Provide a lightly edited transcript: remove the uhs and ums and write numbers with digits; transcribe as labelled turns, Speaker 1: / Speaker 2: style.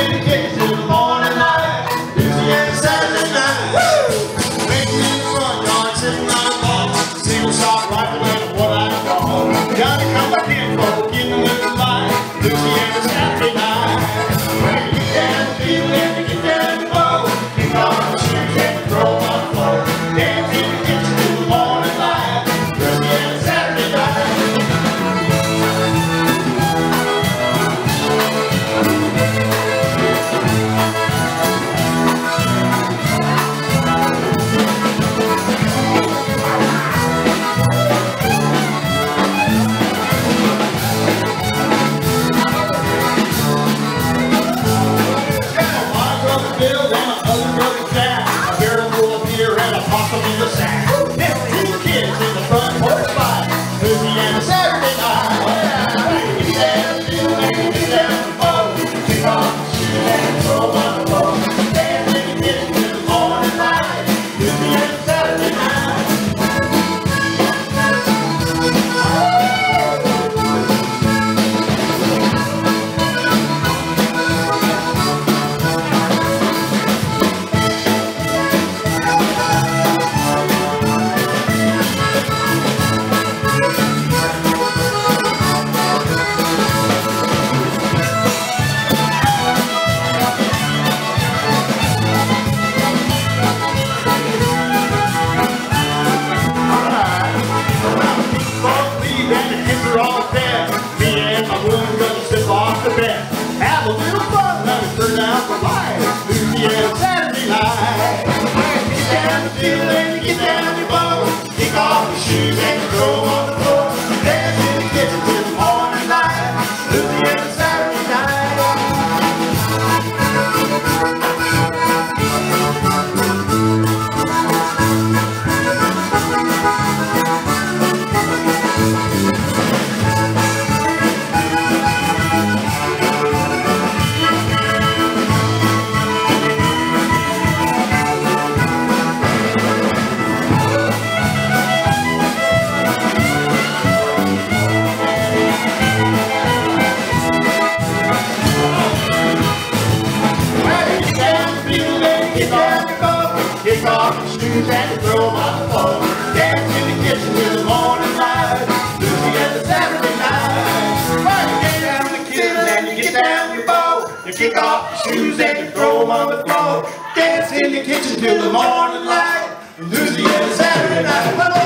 Speaker 1: in the kitchen till the morning light. Louisiana Saturday night. Woo! Waiting in the front yard, sitting on the lawn. Single shot rifle and what I call. Gotta come back in, folk, in the moonlight. Louisiana Saturday night. When you get down the field and you get down the bow, kick off the shoes and throw on the floor. Dance in the kitchen till the morning light. Louisiana Saturday night. Bill and my other brother Jack, a barrel full of beer and a possum in the sack. 15 kids in the front porch fight. Louisiana Saturday night. Get down the field and get down the boat. Kick off the shoes and throw on the boat. Dance in the kitchen till the morning light. Louisiana Saturday night. Have a little fun, let us turn out the light. Louisiana Saturday night. Get down the field and you get down your boat. Kick off your shoes and you throw on the floor. Dance in the kitchen till the morning light. Louisiana Saturday night. Kick off the shoes and throw on the floor. Dance in the kitchen till the morning light. Louisiana Saturday night. Well, you get down the kitchen and you get down your bow. You kick off the shoes and you throw them on the floor. Dance in the kitchen till the morning light. Louisiana Saturday night.